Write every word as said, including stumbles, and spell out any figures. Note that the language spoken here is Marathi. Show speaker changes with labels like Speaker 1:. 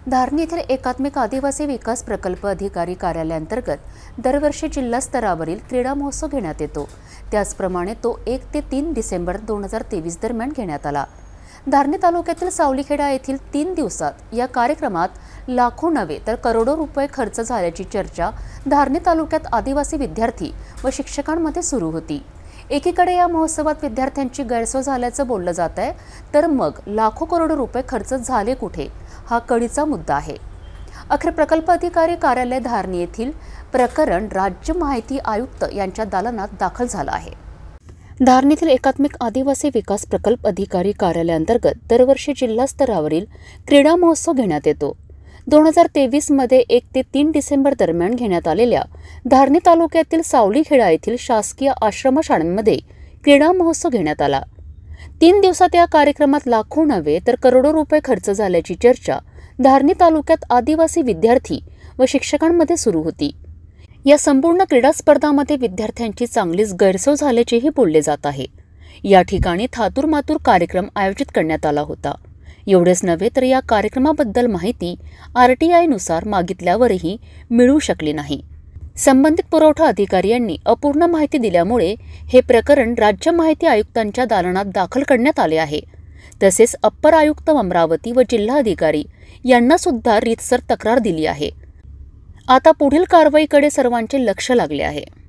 Speaker 1: धारणी येथील एकात्मिक आदिवासी विकास प्रकल्प अधिकारी कार्यालयाअंतर्गत दरवर्षी जिल्हा स्तरावरील क्रीडा महोत्सव घेण्यात येतो। त्याचप्रमाणे तो एक ते तीन डिसेंबर दोन हजार तेवीस दरम्यान घेण्यात आला। धारणी तालुक्यातील सावलीखेडा येथील तीन दिवसात या कार्यक्रमात लाखो नव्हे तर करोडो रुपये खर्च झाल्याची चर्चा धारणी तालुक्यात आदिवासी विद्यार्थी व शिक्षकांमध्ये सुरू होती। एकीकडे या महोत्सवात विद्यार्थ्यांची गैरसोय झाल्याचं बोललं जात आहे, तर मग लाखो करोडो रुपये खर्च झाले कुठे हा कळीचा मुद्दा आहे। अखेर प्रकल्प अधिकारी कार्यालय धारणी येथील प्रकरण राज्य माहिती आयुक्त यांच्या दालनात दाखल झालं आहे। धारणीतील एकात्मिक आदिवासी विकास प्रकल्प अधिकारी कार्यालयाअंतर्गत दरवर्षी जिल्हा स्तरावरील क्रीडा महोत्सव घेण्यात येतो। दोन हजार तेवीस मध्ये एक ते तीन डिसेंबर दरम्यान घेण्यात आलेल्या धारणी तालुक्यातील सावलीखेडा येथील शासकीय आश्रमशाळांमध्ये क्रीडा महोत्सव घेण्यात आला। तीन दिवसात या कार्यक्रमात लाखो नव्हे तर करोडो रुपये खर्च झाल्याची चर्चा धारणी तालुक्यात आदिवासी विद्यार्थी व शिक्षकांमध्ये सुरू होती। या संपूर्ण क्रीडा स्पर्धांमध्ये विद्यार्थ्यांची चांगलीच गैरसोय झाल्याचेही बोलले जात आहे। या ठिकाणी थातूरमातूर कार्यक्रम आयोजित करण्यात आला होता। एवढेच नव्हे तर या कार्यक्रमाबद्दल माहिती आरटीआयनुसार मागितल्यावरही मिळू शकली नाही। संबंधित पुरवठा अधिकारी यांनी अपूर्ण माहिती दिल्यामुळे हे प्रकरण राज्य माहिती आयुक्तांच्या दालनात दाखल करण्यात आले आहे। तसेच अप्पर आयुक्त अमरावती व जिल्हाधिकारी यांना सुद्धा रीतसर तक्रार दिली आहे। आता पुढील कारवाईकडे सर्वांचे लक्ष लागले आहे।